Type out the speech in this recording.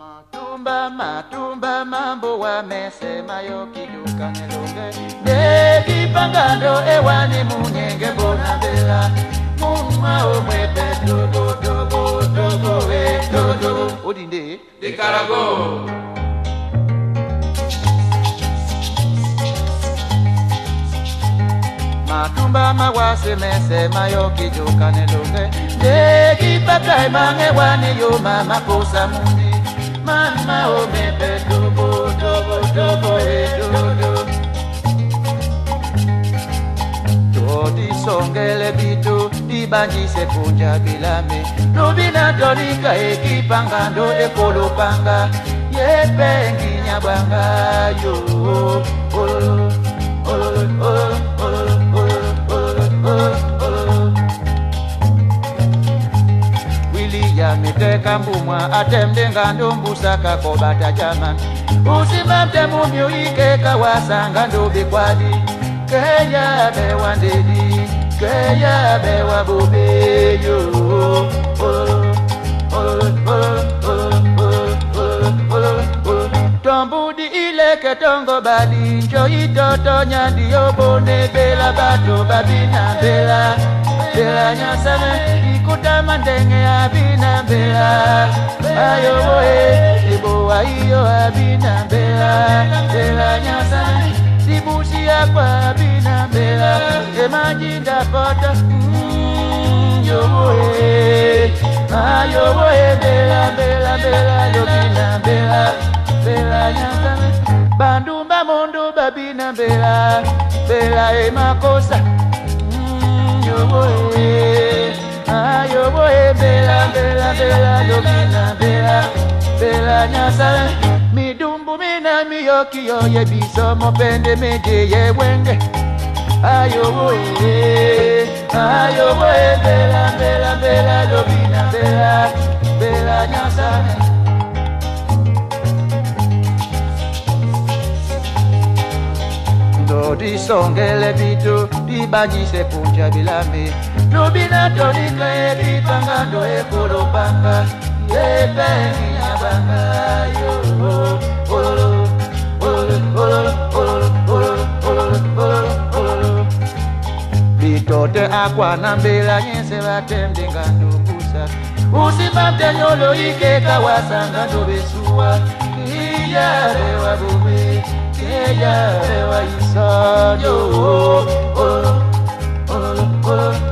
Matumba matumba mambo wamesema yo kiduka nelonge Deki pangando ewani munyenge bona bela Mumma omwepe dogo dogo dogo dogo Odinde de Carago. Matumba mawase mesema yo kiduka nelonge Deki pakai mange wani yo mama kosa mundi Mama omepe dogo dogo dogo dogo Todi songele bitu dibanjise kunja bilame Nubina tonika ekipangando ekolopanga Yepengi nyabanga yo ololo ololo ololo Miteka mbumwa atemde ngando mbusaka kobata jaman Usimamte mumyo ikeka wasanga ndobe kwadi Keya bewa ndedi, keya bewa bobeyo Tombudi ileke tongo bali Njo itoto nyandi obone bela bato babina bela Bela nyasame ikuta mandenge abina bela Ayo woe, ibo aiyo abina bela Bela nyasame, dibusi akwa abina bela Emajinda pota, yo woe Ayo woe, bela bela bela Yobina bela, bela nyasame Bandumba mondo babina bela Bela emakosa Yo voy, yo voy, bela, bela, bela, lobina, bela, bela, nyasale. Mi dumbu mina mi yoki yo ye biso mo pende meje ye wenge. Yo voy, bela, bela, bela, lobina, bela, bela, nyasale. Di songele bitu di banyise punja bilame Nubina tonika di pangando e kolopanga Ye pengi nyabanga yo ololo ololo ololo Bitote akwa nambela nyense batemde ngando busa Usimamte nyolo ike kawasanga ndobesuwa Iya rewa bube Ella, ella,